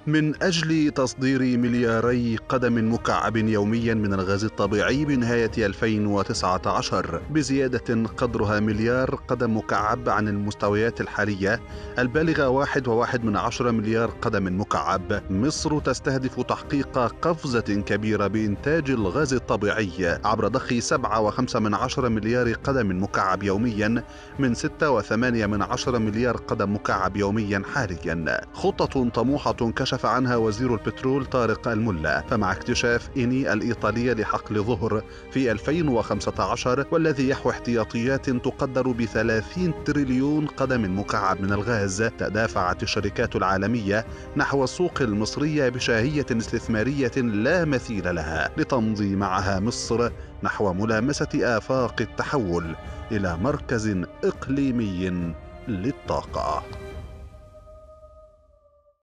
من أجل تصدير ملياري قدم مكعب يوميا من الغاز الطبيعي بنهاية 2019 بزيادة قدرها مليار قدم مكعب عن المستويات الحالية البالغة 1.1 مليار قدم مكعب، مصر تستهدف تحقيق قفزة كبيرة بإنتاج الغاز الطبيعي عبر ضخ 7.5 مليار قدم مكعب يوميا من 6.8 مليار قدم مكعب يوميا حاليا. خطة طموحة كشف عنها وزير البترول طارق الملا، فمع اكتشاف إني الإيطالية لحقل ظهر في 2015 والذي يحوي احتياطيات تقدر ب30 تريليون قدم مكعب من الغاز، تدافعت الشركات العالمية نحو السوق المصرية بشهية استثمارية لا مثيل لها، لتمضي معها مصر نحو ملامسة آفاق التحول إلى مركز إقليمي للطاقة.